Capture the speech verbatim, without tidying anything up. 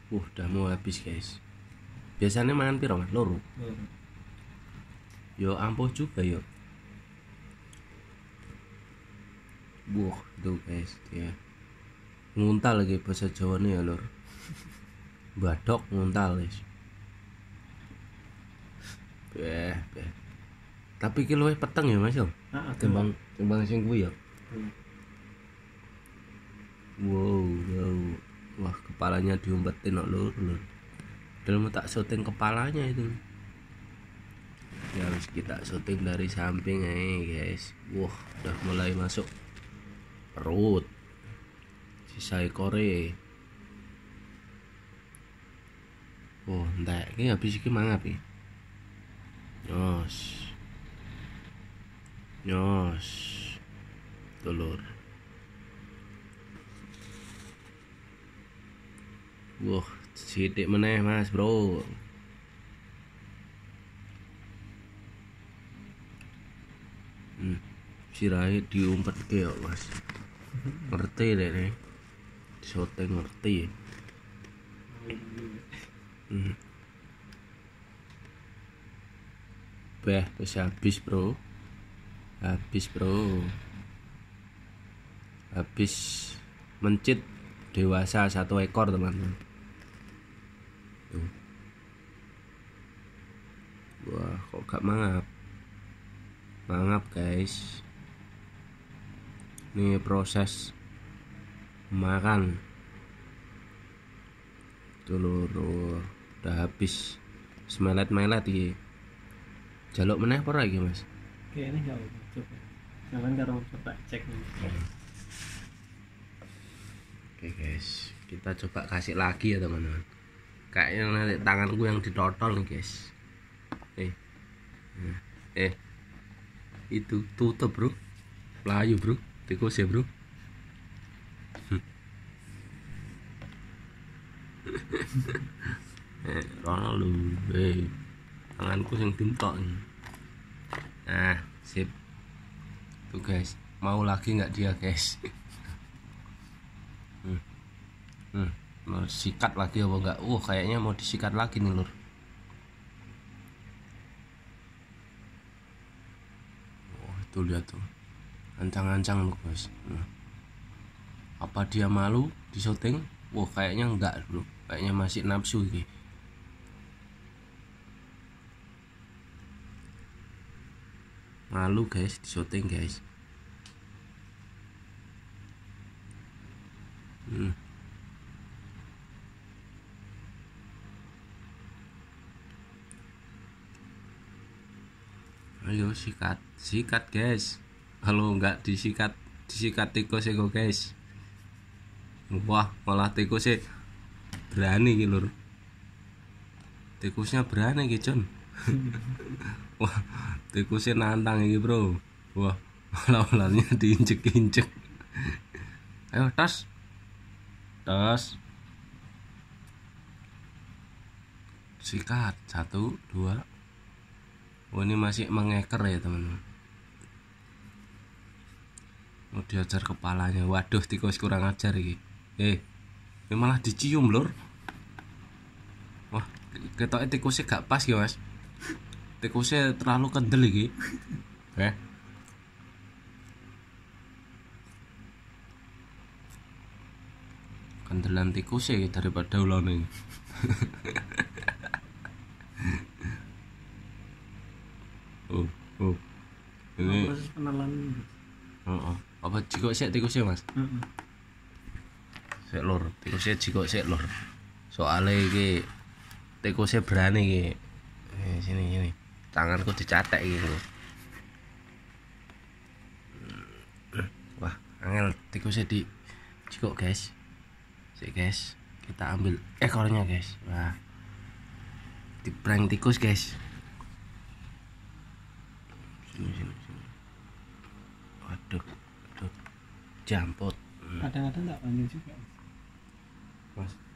Uh, udah mau habis guys. Biasanya mangan piro mas? Loro. Yo ampuh juga yo. Buh, tuh guys dia nguntal lagi bahasa Jawa nih ya lor. Badok nguntal guys. Beh, beh. Tapi ki luwih peteng ya mas yo. Timbang timbang sing kuwi ya. Wow, wow. Wah, kepalanya diumpetin kok lur, lur. Dalam tak syuting kepalanya itu. Ya harus kita syuting dari samping aja guys. Wah, udah mulai masuk perut. Sisa ekore. Oh, entek. Ini habis iki mangap iki. Nyos. Nyos. Telur. Wah, sidik meneh mas bro. Hmm, sirahe diumpet ke ya mas. Ngerti deh nih. Syuting ngerti. Hmm. Beh, wis habis bro. Habis bro. Habis mencit dewasa satu ekor teman-teman. Tuh. Wah, kok gak mangap? Mangap guys. Ini proses makan. Telur udah habis. Semelet-melet iki. Jaluk meneh apa lagi mas? Kayaknya gak apa coba. Jangan karo coba cek nih. Oke guys, kita coba kasih lagi ya teman-teman. Kayaknya nanti tanganku yang ditotol nih guys. Eh, eh, itu tutup bro, layu bro, tikus ya bro. Eh, Ronald lu, eh, tanganku yang tintok. Nah, sip. Tuh guys, mau lagi nggak dia guys? Hmm. Hmm. Mau sikat lagi apa enggak? Uh, kayaknya mau disikat lagi nih lur. Oh, itu lihat tuh. Ancang-ancang loh guys. Hmm. Apa dia malu di syuting? Wah, kayaknya enggak bro. Kayaknya masih nafsu ini. Malu guys di syuting guys. Hmm. Ayo sikat, sikat guys. Kalau nggak disikat, disikat tikus ya guys. Wah, malah tikusnya berani gitu lur. Tikusnya berani gitu John. Wah, tikusnya nantang ini bro. Wah, malah-malahnya diinjek-injek. Ayo tas, tas. Sikat satu, dua. Oh, ini masih mengeker ya teman-teman. Mau diajar kepalanya. Waduh, tikus kurang ajar ini. Eh, ini malah dicium lur. Wah, ketoknya tikusnya gak pas ya mas. Tikusnya terlalu kendel iki. Eh. Kendelan tikusnya daripada ulane. Oh, oh. Ini proses penelan. oh, oh. Apa jikok sik tikusnya mas? Heeh. Sik lur, tikusnya jikok sik lur. Soalnya iki tikusnya berani iki. Eh, sini sini. Tanganku dicatek gitu. Wah, angel tikusnya di jikok guys. Sik guys, kita ambil ekornya guys. Wah. Di prank tikus guys. Sini sini sini. Waduh, waduh. Jampot. Kadang-kadang tak panggil juga. Mas.